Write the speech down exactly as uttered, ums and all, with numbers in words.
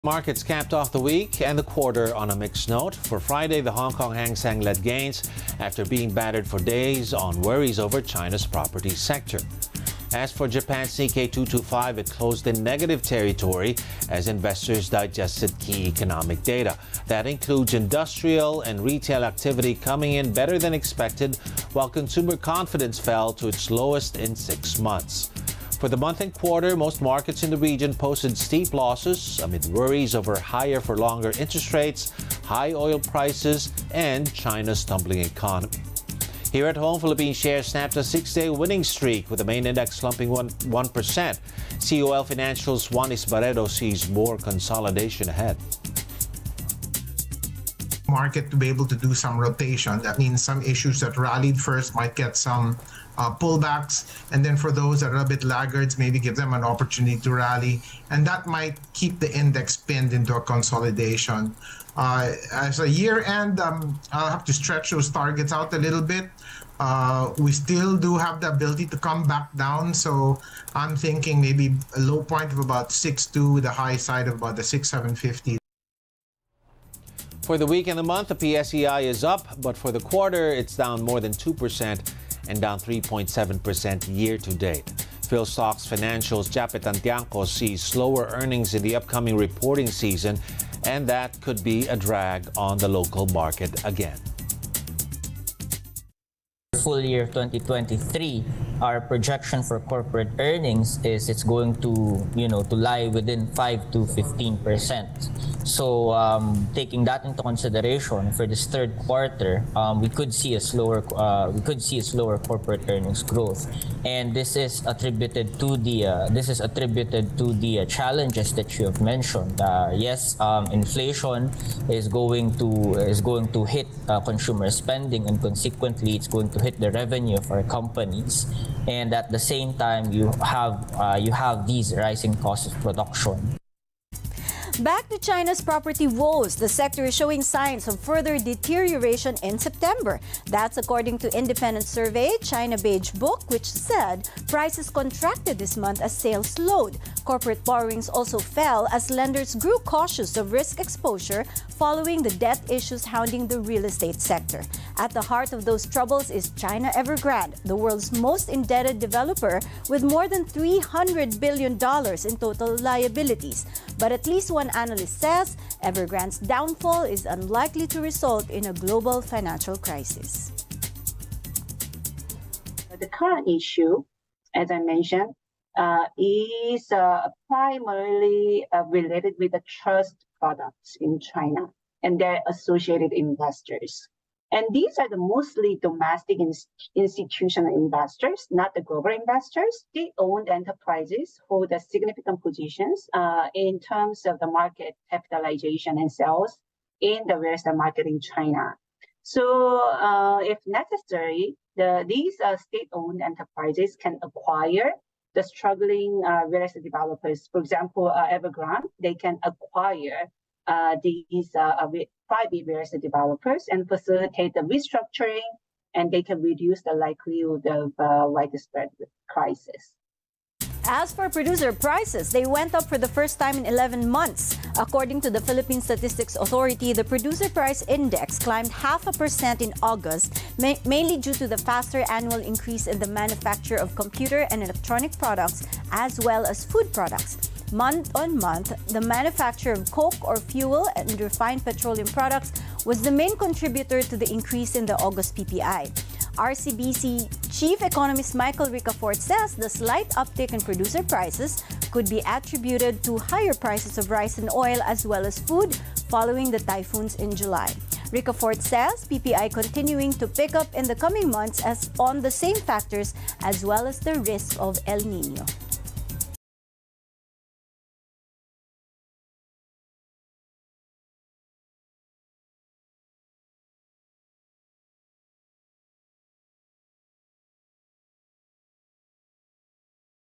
Markets capped off the week and the quarter on a mixed note. For Friday, the Hong Kong Hang Seng led gains after being battered for days on worries over China's property sector. As for Japan's Nikkei two twenty-five, it closed in negative territory as investors digested key economic data. That includes industrial and retail activity coming in better than expected, while consumer confidence fell to its lowest in six months. For the month and quarter, most markets in the region posted steep losses amid worries over higher for longer interest rates, high oil prices, and China's tumbling economy. Here at home, Philippine shares snapped a six-day winning streak with the main index slumping one percent. C O L Financial's Juan Isbaredo sees more consolidation ahead. Market to be able to do some rotation. That means some issues that rallied first might get some uh, pullbacks, and then for those that are a bit laggards, maybe give them an opportunity to rally, and that might keep the index pinned into a consolidation. Uh, as a year end, um, I'll have to stretch those targets out a little bit. Uh, we still do have the ability to come back down, so I'm thinking maybe a low point of about six two, the high side of about the six seven fifty. For the week and the month, the P S E I is up, but for the quarter, it's down more than two percent and down three point seven percent year to date. PhilStock's Financials Japet Antiangco sees slower earnings in the upcoming reporting season, and that could be a drag on the local market again. Full year twenty twenty-three, our projection for corporate earnings is it's going to, you know, to lie within five to fifteen percent. So um, taking that into consideration for this third quarter, um, we could see a slower uh, we could see a slower corporate earnings growth, and this is attributed to the uh, this is attributed to the uh, challenges that you have mentioned. Uh, yes, um, inflation is going to is going to hit uh, consumer spending, and consequently, it's going to hit the revenue of our companies. And at the same time, you have uh, you have these rising costs of production. Back to China's property woes, the sector is showing signs of further deterioration in September. That's according to independent survey China Beige Book, which said prices contracted this month as sales slowed. Corporate borrowings also fell as lenders grew cautious of risk exposure following the debt issues hounding the real estate sector. At the heart of those troubles is China Evergrande, the world's most indebted developer with more than three hundred billion dollars in total liabilities. But at least one analyst says Evergrande's downfall is unlikely to result in a global financial crisis. The current issue, as I mentioned, uh, is uh, primarily uh, related with the trust products in China and their associated investors. And these are the mostly domestic in institutional investors, not the global investors. State-owned enterprises hold a significant positions uh, in terms of the market capitalization and sales in the real estate market in China. So uh, if necessary, the, these uh, state-owned enterprises can acquire the struggling uh, real estate developers. For example, uh, Evergrande, they can acquire uh, these uh, private real estate developers and facilitate the restructuring, and they can reduce the likelihood of uh, widespread crisis. As for producer prices, they went up for the first time in eleven months. According to the Philippine Statistics Authority, the producer price index climbed half a percent in August, ma mainly due to the faster annual increase in the manufacture of computer and electronic products, as well as food products. Month on month, the manufacture of coke or fuel and refined petroleum products was the main contributor to the increase in the August P P I. R C B C Chief Economist Michael Ricafort says the slight uptick in producer prices could be attributed to higher prices of rice and oil as well as food following the typhoons in July. Ricafort says P P I continuing to pick up in the coming months as on the same factors as well as the risk of El Nino.